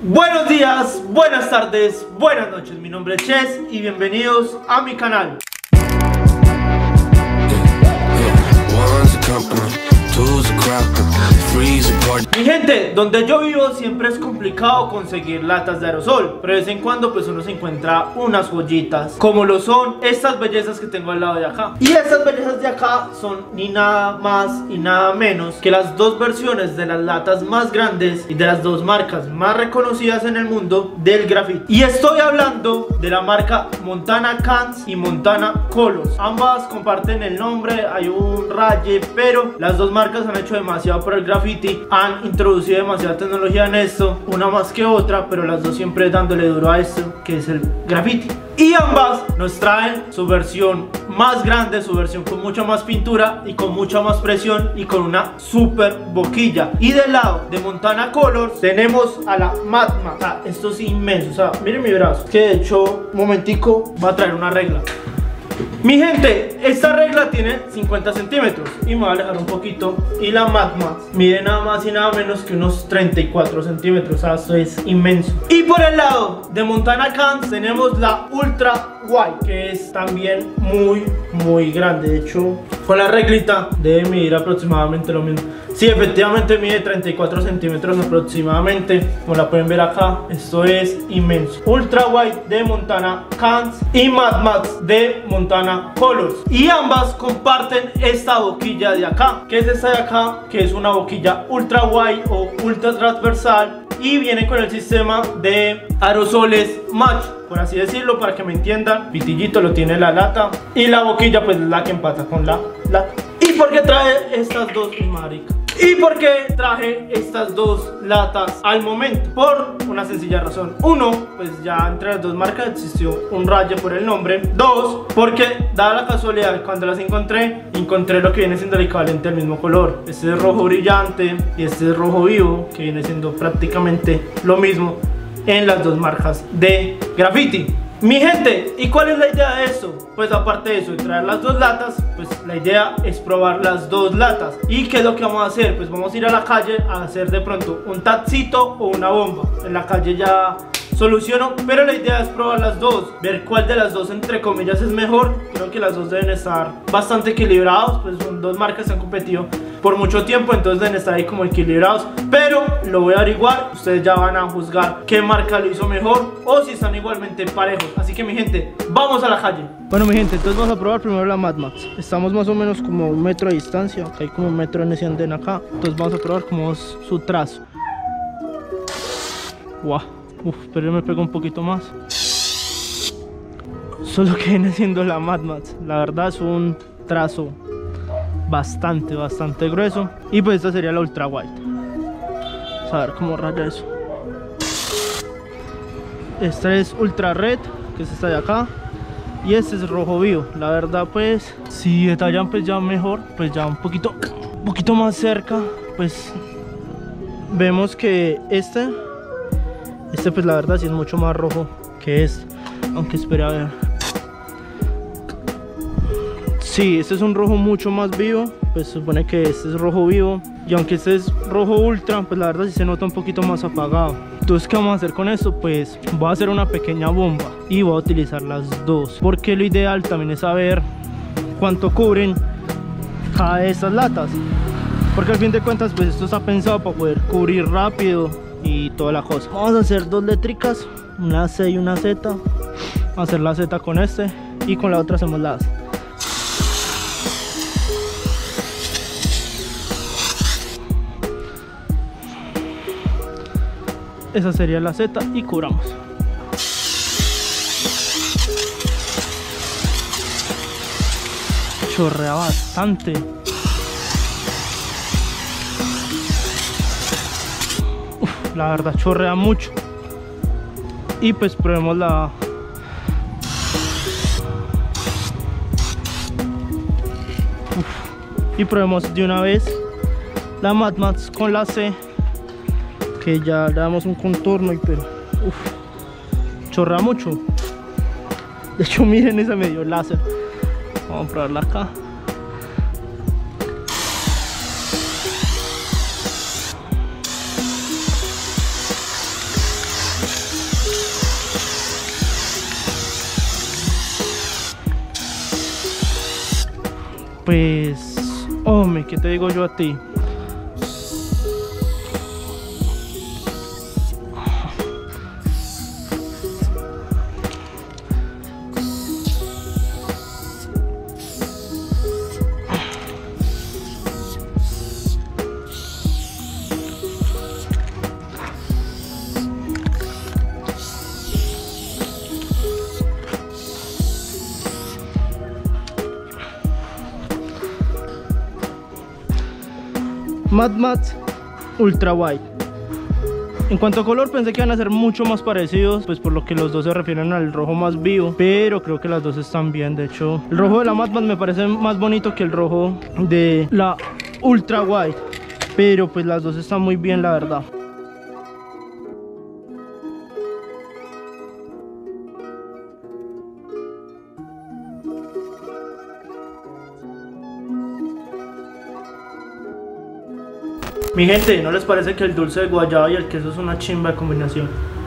Buenos días, buenas tardes, buenas noches, mi nombre es Ches y bienvenidos a mi canal. Mi gente, donde yo vivo siempre es complicado conseguir latas de aerosol, pero de vez en cuando pues uno se encuentra unas joyitas, como lo son estas bellezas que tengo al lado de acá. Y estas bellezas de acá son ni nada más y nada menos que las dos versiones de las latas más grandes y de las dos marcas más reconocidas en el mundo del graffiti. Y estoy hablando de la marca Montana Cans y Montana Colors. Ambas comparten el nombre, hay un raye, pero las dos marcas han hecho demasiado por el graffiti, han introducido demasiada tecnología en esto, una más que otra, pero las dos siempre dándole duro a esto que es el graffiti. Y ambas nos traen su versión más grande, su versión con mucha más pintura y con mucha más presión y con una super boquilla. Y del lado de Montana Colors tenemos a la Madma. Esto es inmenso, o sea, miren mi brazo, que de hecho, un momentico, va a traer una regla. Mi gente, esta regla tiene 50 centímetros y me voy a alejar un poquito. Y la Madma mide nada más y nada menos que unos 34 centímetros, o sea, esto es inmenso. Y por el lado de Montana Cans tenemos la Ultra Wide, que es también muy grande. De hecho, con la reglita debe medir aproximadamente lo mismo. Sí, efectivamente mide 34 centímetros aproximadamente, como la pueden ver acá. Esto es inmenso. Ultra Wide de Montana Cans y Mad Max de Montana Colors. Y ambas comparten esta boquilla de acá. ¿Qué es esta de acá? Que es una boquilla Ultra Wide o ultra transversal. Y viene con el sistema de aerosoles match, por así decirlo, para que me entiendan. Pitillito lo tiene la lata y la boquilla pues es la que empata con la lata. ¿Y por qué trae estas dos, marica? ¿Y por qué traje estas dos latas al momento? Por una sencilla razón. Uno, pues ya entre las dos marcas existió un raye por el nombre. Dos, porque dada la casualidad, cuando las encontré lo que viene siendo el equivalente al mismo color. Este es rojo brillante y este es rojo vivo, que viene siendo prácticamente lo mismo en las dos marcas de graffiti. Mi gente, ¿y cuál es la idea de esto? Pues aparte de eso, de traer las dos latas, pues la idea es probar las dos latas. ¿Y qué es lo que vamos a hacer? Pues vamos a ir a la calle a hacer de pronto un tacito o una bomba. En la calle ya soluciono, pero la idea es probar las dos, ver cuál de las dos entre comillas es mejor. Creo que las dos deben estar bastante equilibrados, pues son dos marcas que han competido por mucho tiempo, entonces deben estar ahí como equilibrados, pero lo voy a averiguar. Ustedes ya van a juzgar qué marca lo hizo mejor o si están igualmente parejos. Así que mi gente, vamos a la calle. Bueno mi gente, entonces vamos a probar primero la Mad Max. Estamos más o menos como 1 metro de distancia, acá hay como 1 metro en ese andén acá. Entonces vamos a probar como es su trazo. Wow. Pero me pego un poquito más. Solo que viene siendo la Mad Max. La verdad es un trazo bastante grueso. Y pues esta sería la Ultra Wide. Vamos a ver cómo raya eso. Esta es Ultra Red, que es esta de acá. Y este es rojo vivo. La verdad pues, si detallan pues ya mejor, pues ya un poquito más cerca, pues vemos que este pues la verdad sí es mucho más rojo que este. Aunque espera a ver. Sí, este es un rojo mucho más vivo. Pues se supone que este es rojo vivo. Y aunque este es rojo ultra, pues la verdad sí se nota un poquito más apagado. Entonces, ¿qué vamos a hacer con esto? Pues voy a hacer una pequeña bomba y voy a utilizar las dos, porque lo ideal también es saber cuánto cubren cada de estas latas, porque al fin de cuentas pues esto está pensado para poder cubrir rápido y toda la cosa. Vamos a hacer dos letricas, una C y una Z. Vamos a hacer la Z con este y con la otra hacemos la A. Esa sería la Z y cubramos. Chorrea bastante. La verdad chorrea mucho. Y pues probemos la... Y probemos de una vez la Mad Max con la C, que ya le damos un contorno, pero chorrea mucho. De hecho miren, esa medio láser. Vamos a probarla acá. Pues, hombre, ¿qué te digo yo a ti? Mad Max Ultra White. En cuanto a color, pensé que iban a ser mucho más parecidos, pues por lo que los dos se refieren al rojo más vivo, pero creo que las dos están bien. De hecho, el rojo de la Mad Max me parece más bonito que el rojo de la Ultra White, pero pues las dos están muy bien, la verdad. Mi gente, ¿no les parece que el dulce de guayaba y el queso es una chimba de combinación?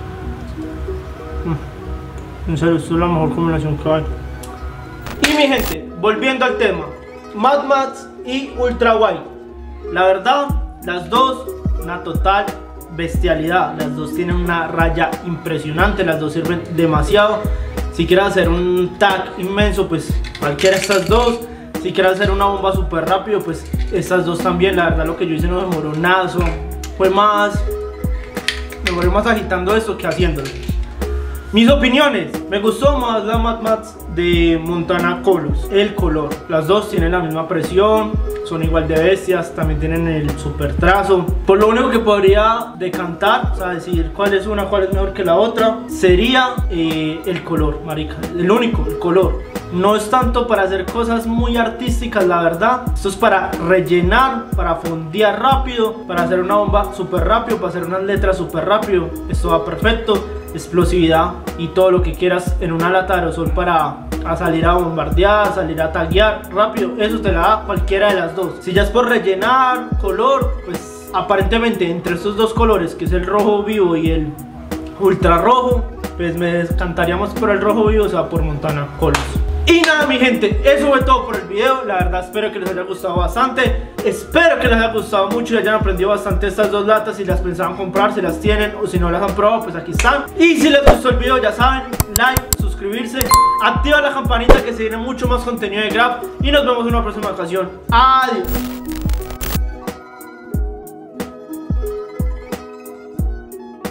En serio, esto es la mejor combinación que hay. Y mi gente, volviendo al tema, Mad Max y Ultra White. La verdad, las dos, una total bestialidad. Las dos tienen una raya impresionante, las dos sirven demasiado. Si quieres hacer un tag inmenso, pues cualquiera de estas dos. Si quieres hacer una bomba súper rápido, pues estas dos también. La verdad, lo que yo hice no demoró nada. Me demoré más agitando esto que haciéndolo. Mis opiniones: me gustó más la Mad Max de Montana Colors, el color. Las dos tienen la misma presión, son igual de bestias, también tienen el super trazo. Por lo único que podría decantar, o sea, decir cuál es una, cuál es mejor que la otra, sería el color, marica. El único, el color. No es tanto para hacer cosas muy artísticas, la verdad. Esto es para rellenar, para fondear rápido, para hacer una bomba súper rápido, para hacer unas letras súper rápido. Esto va perfecto. Explosividad y todo lo que quieras en una lata de aerosol para salir a bombardear, salir a taguear rápido. Eso te la da cualquiera de las dos. Si ya es por rellenar, color, pues aparentemente entre estos dos colores, que es el rojo vivo y el ultra rojo, pues me decantaríamos por el rojo vivo, o sea, por Montana Colors. Y nada, mi gente, eso fue todo por el video. La verdad, espero que les haya gustado bastante. Espero que les haya gustado mucho y hayan aprendido bastante estas dos latas. Si las pensaban comprar, si las tienen o si no las han probado, pues aquí están. Y si les gustó el video, ya saben, like, suscribirse, activa la campanita, que se viene mucho más contenido de Grab. Y nos vemos en una próxima ocasión. Adiós.